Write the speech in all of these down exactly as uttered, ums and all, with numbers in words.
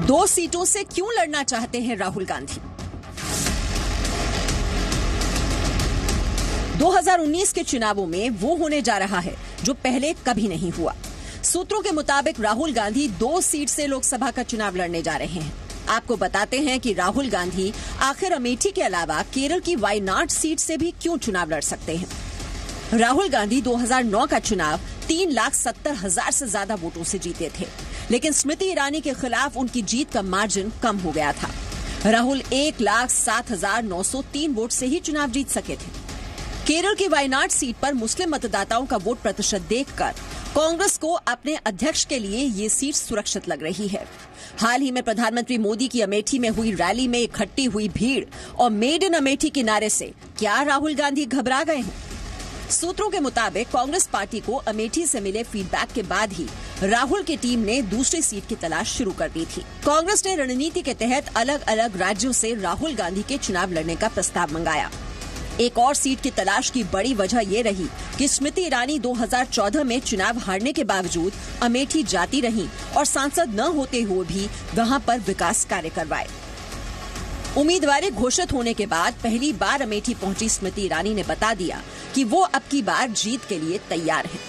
दो सीटों से क्यों लड़ना चाहते हैं राहुल गांधी? दो हज़ार उन्नीस के चुनावों में वो होने जा रहा है जो पहले कभी नहीं हुआ। सूत्रों के मुताबिक राहुल गांधी दो सीट से लोकसभा का चुनाव लड़ने जा रहे हैं। आपको बताते हैं कि राहुल गांधी आखिर अमेठी के अलावा केरल की वायनाड सीट से भी क्यों चुनाव लड़ सकते हैं। राहुल गांधी दो हज़ार नौ का चुनाव तीन लाख सत्तर हजार से ज्यादा वोटों से जीते थे, लेकिन स्मृति ईरानी के खिलाफ उनकी जीत का मार्जिन कम हो गया था। राहुल एक लाख सात हजार नौ सौ तीन वोट से ही चुनाव जीत सके थे। केरल की वायनाड सीट पर मुस्लिम मतदाताओं का वोट प्रतिशत देखकर कांग्रेस को अपने अध्यक्ष के लिए ये सीट सुरक्षित लग रही है। हाल ही में प्रधानमंत्री मोदी की अमेठी में हुई रैली में इकट्ठी हुई भीड़ और मेड इन अमेठी के नारे से क्या राहुल गांधी घबरा गए हैं? सूत्रों के मुताबिक कांग्रेस पार्टी को अमेठी से मिले फीडबैक के बाद ही राहुल की टीम ने दूसरी सीट की तलाश शुरू कर दी थी। कांग्रेस ने रणनीति के तहत अलग अलग राज्यों से राहुल गांधी के चुनाव लड़ने का प्रस्ताव मंगाया। एक और सीट की तलाश की बड़ी वजह ये रही कि स्मृति ईरानी दो हज़ार चौदह में चुनाव हारने के बावजूद अमेठी जाती रहीं और सांसद न होते हुए भी वहां पर विकास कार्य करवाए। उम्मीदवारी घोषित होने के बाद पहली बार अमेठी पहुंची स्मृति ईरानी ने बता दिया कि वो अब की बार जीत के लिए तैयार है।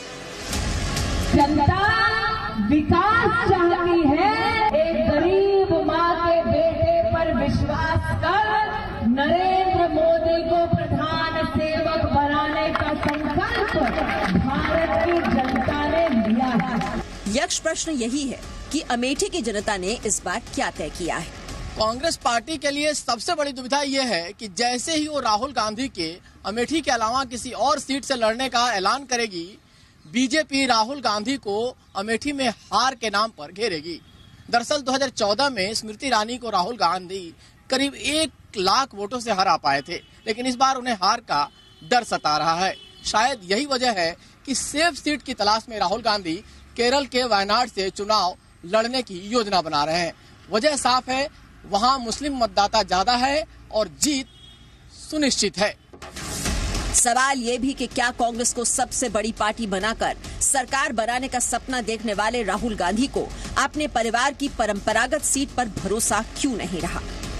जनता विकास चाहती है। एक गरीब माँ के बेटे पर विश्वास कर नरेंद्र मोदी को प्रधान सेवक बनाने का संकल्प भारत की जनता ने लिया है। यक्ष प्रश्न यही है कि अमेठी की जनता ने इस बार क्या तय किया है। कांग्रेस पार्टी के लिए सबसे बड़ी दुविधा यह है कि जैसे ही वो राहुल गांधी के अमेठी के अलावा किसी और सीट से लड़ने का ऐलान करेगी, बीजेपी राहुल गांधी को अमेठी में हार के नाम पर घेरेगी। दरअसल दो हज़ार चौदह में स्मृति ईरानी को राहुल गांधी करीब एक लाख वोटों से हरा पाए थे, लेकिन इस बार उन्हें हार का डर सता रहा है। शायद यही वजह है कि सेफ सीट की तलाश में राहुल गांधी केरल के वायनाड से चुनाव लड़ने की योजना बना रहे हैं। वजह साफ है, वहां मुस्लिम मतदाता ज्यादा है और जीत सुनिश्चित है। सवाल ये भी कि क्या कांग्रेस को सबसे बड़ी पार्टी बनाकर सरकार बनाने का सपना देखने वाले राहुल गांधी को अपने परिवार की परंपरागत सीट पर भरोसा क्यों नहीं रहा?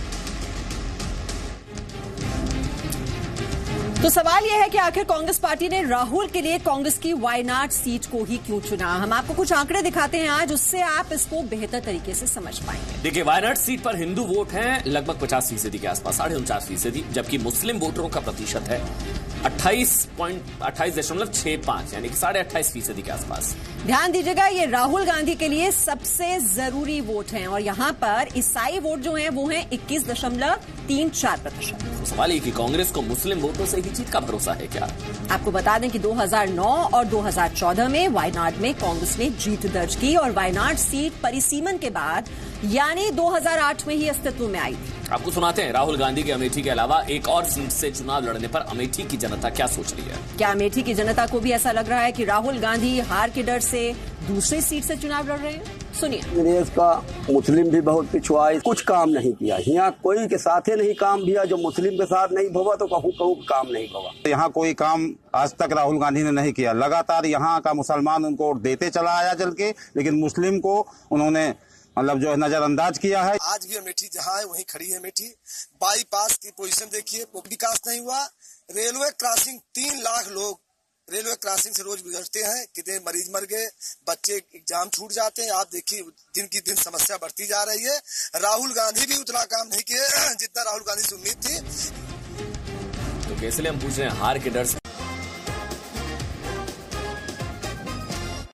तो सवाल यह है कि आखिर कांग्रेस पार्टी ने राहुल के लिए कांग्रेस की वायनाड सीट को ही क्यों चुना। हम आपको कुछ आंकड़े दिखाते हैं आज, उससे आप इसको बेहतर तरीके से समझ पाएंगे। देखिए, वायनाड सीट पर हिंदू वोट हैं लगभग पचास फीसदी के आसपास, साढ़े उनचास फीसदी, जबकि मुस्लिम वोटरों का प्रतिशत है अट्ठाईस पॉइंट अट्ठाईस दशमलव छह पांच, यानी कि साढ़े अट्ठाईस फीसदी के आसपास। ध्यान दीजिएगा, ये राहुल गांधी के लिए सबसे जरूरी वोट हैं और यहाँ पर ईसाई वोट जो हैं वो हैं इक्कीस दशमलव तीन चार प्रतिशत। तो सवाल ये कि कांग्रेस को मुस्लिम वोटों से ही जीत का भरोसा है क्या? आपको बता दें कि दो हज़ार नौ और दो हज़ार चौदह में वायनाड में कांग्रेस ने जीत दर्ज की और वायनाड सीट परिसीमन के बाद यानी दो हज़ार आठ में ही अस्तित्व में आई थी। आपको सुनाते हैं राहुल गांधी के अमेठी के अलावा एक और सीट से चुनाव लड़ने पर अमेठी की जनता क्या सोच रही है। क्या अमेठी की जनता को भी ऐसा लग रहा है कि राहुल गांधी हार के डर से दूसरी सीट से चुनाव लड़ रहे हैं? सुनिए। देश का मुस्लिम भी बहुत पिछुआ है, कुछ काम नहीं किया। यहाँ कोई के साथ ही नहीं काम किया, जो मुस्लिम के साथ नहीं भवा तो कहूँ कहूँ काम नहीं भवा। यहाँ कोई काम आज तक राहुल गांधी ने नहीं किया। लगातार यहाँ का मुसलमान उनको देते चला आया जल के, लेकिन मुस्लिम को उन्होंने मतलब जो है नजरअंदाज किया है। आज भी अमेठी जहाँ है वहीं खड़ी है अमेठी। बाईपास की पोजीशन देखिए, विकास नहीं हुआ। रेलवे क्रॉसिंग, तीन लाख लोग रेलवे क्रॉसिंग से रोज गुजरते हैं, कितने मरीज मर गए, बच्चे एग्जाम छूट जाते हैं। आप देखिए दिन की दिन समस्या बढ़ती जा रही है। राहुल गांधी भी उतना काम नहीं किए जितना राहुल गांधी से उम्मीद थी। तो इसलिए हम पूछ रहे हैं, हार के डर से